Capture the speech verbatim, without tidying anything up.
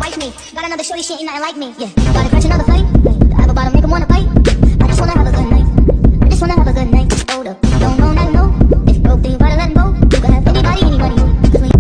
wife me. Got another shorty, she ain't nothing like me. Yeah, gotta catch another fight.